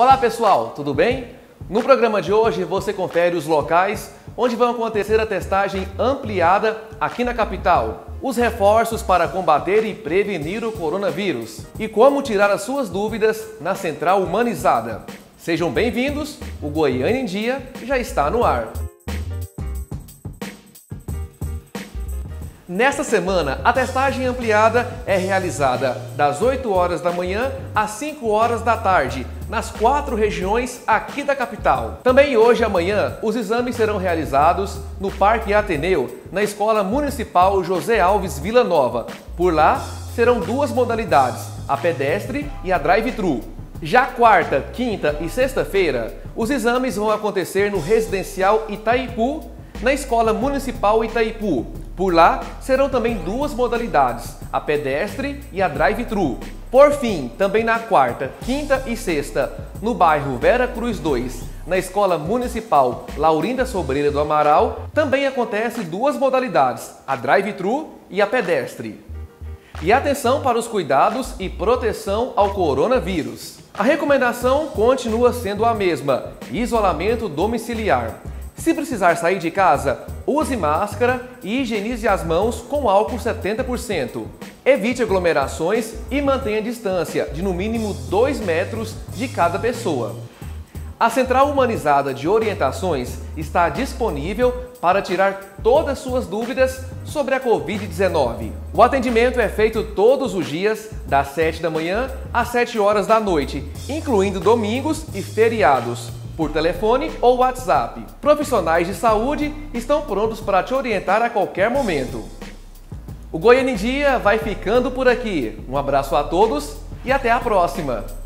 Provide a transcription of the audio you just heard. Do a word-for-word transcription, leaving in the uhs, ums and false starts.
Olá pessoal, tudo bem? No programa de hoje você confere os locais onde vão acontecer a testagem ampliada aqui na capital, os reforços para combater e prevenir o coronavírus e como tirar as suas dúvidas na Central Humanizada. Sejam bem-vindos, o Goiânia em Dia já está no ar. Nesta semana, a testagem ampliada é realizada das oito horas da manhã às cinco horas da tarde, nas quatro regiões aqui da capital. Também hoje e amanhã, os exames serão realizados no Parque Ateneu, na Escola Municipal José Alves Vila Nova. Por lá, serão duas modalidades, a pedestre e a drive-thru. Já quarta, quinta e sexta-feira, os exames vão acontecer no Residencial Itaipu, na Escola Municipal Itaipu. Por lá, serão também duas modalidades, a pedestre e a drive-thru. Por fim, também na quarta, quinta e sexta, no bairro Vera Cruz dois, na Escola Municipal Laurinda Sobreira do Amaral, também acontecem duas modalidades, a drive-thru e a pedestre. E atenção para os cuidados e proteção ao coronavírus. A recomendação continua sendo a mesma, isolamento domiciliar. Se precisar sair de casa, use máscara e higienize as mãos com álcool setenta por cento. Evite aglomerações e mantenha a distância de no mínimo dois metros de cada pessoa. A Central Humanizada de Orientações está disponível para tirar todas suas dúvidas sobre a covid dezenove. O atendimento é feito todos os dias, das sete da manhã às sete horas da noite, incluindo domingos e feriados, por telefone ou WhatsApp. Profissionais de saúde estão prontos para te orientar a qualquer momento. O Goiânia em Dia vai ficando por aqui. Um abraço a todos e até a próxima!